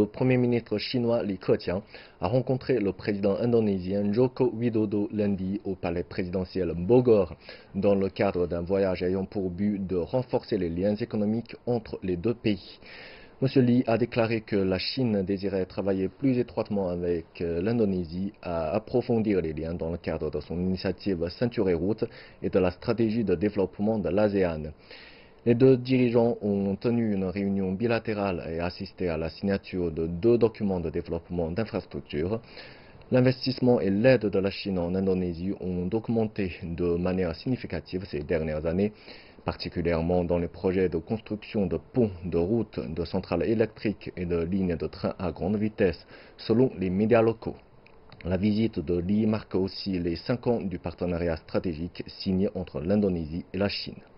Premier ministre chinois Li Keqiang a rencontré le président indonésien Joko Widodo lundi au palais présidentiel Bogor dans le cadre d'un voyage ayant pour but de renforcer les liens économiques entre les deux pays. M. Li a déclaré que la Chine désirait travailler plus étroitement avec l'Indonésie à approfondir les liens dans le cadre de son initiative Ceinture et Route et de la stratégie de développement de l'ASEAN. Les deux dirigeants ont tenu une réunion bilatérale et assisté à la signature de deux documents de développement d'infrastructures. L'investissement et l'aide de la Chine en Indonésie ont augmenté de manière significative ces dernières années, particulièrement dans les projets de construction de ponts, de routes, de centrales électriques et de lignes de train à grande vitesse, selon les médias locaux. La visite de Li marque aussi les 5 ans du partenariat stratégique signé entre l'Indonésie et la Chine.